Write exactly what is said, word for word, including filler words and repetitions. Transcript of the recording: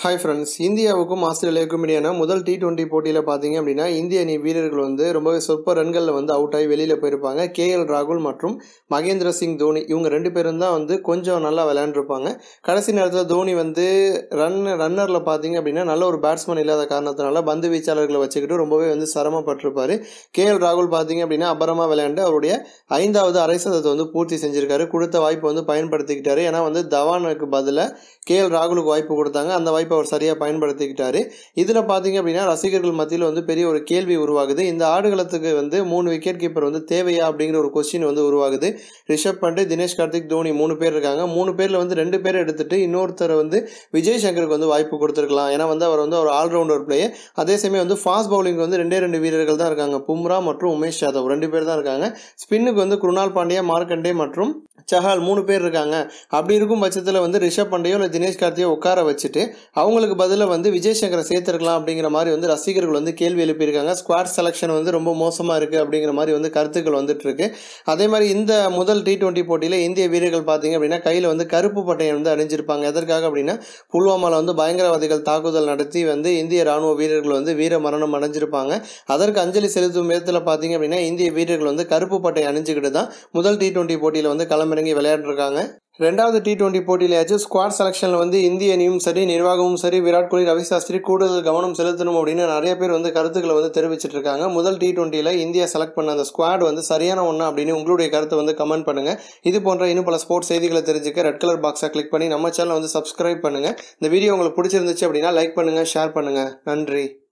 Hi friends, இந்தியாவுக்கும் ஆஸ்திரேலியாவுக்கும் இடையான முதல் டி டுவெண்ட்டி போட்டியில் பார்த்தீங்க அப்படின்னா இந்திய அணி வீரர்கள் வந்து ரொம்பவே சொற்ப ரன்களில் வந்து அவுட் ஆகி வெளியில் போயிருப்பாங்க. கே எல் ராகுல் மற்றும் மகேந்திர சிங் தோனி இவங்க ரெண்டு பேரும் தான் வந்து கொஞ்சம் நல்லா விளையாண்டுருப்பாங்க. கடைசி நேரத்தில் தோனி வந்து ரன் ரன்னரில் பார்த்தீங்க அப்படின்னா நல்ல ஒரு பேட்ஸ்மேன் இல்லாத காரணத்தினால பந்து வீச்சாளர்களை வச்சுக்கிட்டு ரொம்பவே வந்து சிரமப்பட்டிருப்பார். கே எல் ராகுல் பார்த்தீங்க அப்படின்னா அபரமாக விளையாண்டு அவருடைய ஐந்தாவது அரை சதத்தை வந்து பூர்த்தி செஞ்சிருக்காரு. கொடுத்த வாய்ப்பு வந்து பயன்படுத்திக்கிட்டாரு. ஏன்னா வந்து தவானுக்கு பதிலாக கே எல் ராகுலுக்கு வாய்ப்பு கொடுத்தாங்க. அந்த வாய்ப்பு அவர் சரியாக பயன்படுத்திக்கிட்டாரு. இதில் பார்த்தீங்க அப்படின்னா ரசிகர்கள் மத்தியில் வந்து பெரிய ஒரு கேள்வி உருவாகுது. இந்த ஆடுகளத்துக்கு வந்து மூணு விக்கெட் கீப்பர் வந்து தேவையா அப்படிங்கிற ஒரு கொஸ்டின் வந்து உருவாகுது. ரிஷப் பண்ட், தினேஷ் கார்த்திக், தோனி மூணு பேர் இருக்காங்க. மூணு பேரில் வந்து ரெண்டு பேர் எடுத்துட்டு இன்னொருத்தர் வந்து விஜய் சங்கருக்கு வந்து வாய்ப்பு கொடுத்துருக்கலாம். ஏன்னா வந்து அவர் வந்து ஒரு ஆல்ரவுண்டர் பிளேயர். அதே சமயம் வந்து ஃபாஸ்ட் பவுலிங் வந்து ரெண்டே ரெண்டு வீரர்கள் தான் இருக்காங்க. பும்ரா மற்றும் உமேஷ் யாதவ் ரெண்டு பேர் தான் இருக்காங்க. ஸ்பின்னுக்கு வந்து குருணால் பாண்டியா, மார்க்கண்டே மற்றும் சஹால் மூணு பேர் இருக்காங்க. அப்படி இருக்கும் பட்சத்தில் வந்து ரிஷப் பண்டையோ இல்லை தினேஷ் கார்த்தியோ உட்கார வச்சுட்டு அவங்களுக்கு பதிலாக வந்து விஜய் சங்கரை சேர்த்துருக்கலாம் அப்படிங்கிற மாதிரி வந்து ரசிகர்கள் வந்து கேள்வி எழுப்பியிருக்காங்க. ஸ்குவாட் செலெக்ஷன் வந்து ரொம்ப மோசமாக இருக்குது அப்படிங்கிற மாதிரி வந்து கருத்துக்கள் வந்துட்டு இருக்கு. அதே மாதிரி இந்த முதல் டி டுவெண்ட்டி போட்டியில் இந்திய வீரர்கள் பார்த்தீங்க அப்படின்னா கையில் வந்து கருப்பு பட்டையை வந்து அணிஞ்சிருப்பாங்க. எதற்காக அப்படின்னா புல்வாமாவில் வந்து பயங்கரவாதிகள் தாக்குதல் நடத்தி வந்து இந்திய ராணுவ வீரர்கள் வந்து வீர மரணம் அடைஞ்சிருப்பாங்க. அதற்கு அஞ்சலி செலுத்தும் விதத்தில் பார்த்தீங்க அப்படின்னா இந்திய வீரர்கள் வந்து கருப்பு பட்டை அணிஞ்சுக்கிட்டு தான் முதல் டி டுவெண்ட்டி போட்டியில் வந்து களமிறங்கி விளையாண்டுருக்காங்க. ரெண்டாவது டி டுவெண்ட்டி போட்டியிலேயாச்சும் ஸ்குவாட் செலெக்ஷனில் வந்து இந்திய அணியும் சரி, நிர்வாகமும் சரி, விராட் கோலி, ரவி சாஸ்திரி கூடுதல் கவனம் செலுத்தணும் அப்படின்னு நிறைய பேர் வந்து கருத்துக்களை வந்து தெரிவிச்சிட்டு இருக்காங்க. முதல் டி டுவெண்ட்டியில் இந்தியா செலக்ட் பண்ண அந்த ஸ்குவாட் வந்து சரியான ஒன்றா அப்படின்னு உங்களுடைய கருத்தை வந்து கமெண்ட் பண்ணுங்க. இது போன்ற இன்னும் பல ஸ்போர்ட்ஸ் செய்திகளை தெரிஞ்சுக்க ரெட் கலர் பாக்ஸை கிளிக் பண்ணி நம்ம சேனலை வந்து சப்ஸ்கிரைப் பண்ணுங்க. இந்த வீடியோ உங்களுக்கு பிடிச்சிருந்துச்சு அப்படின்னா லைக் பண்ணுங்க, ஷேர் பண்ணுங்க. நன்றி.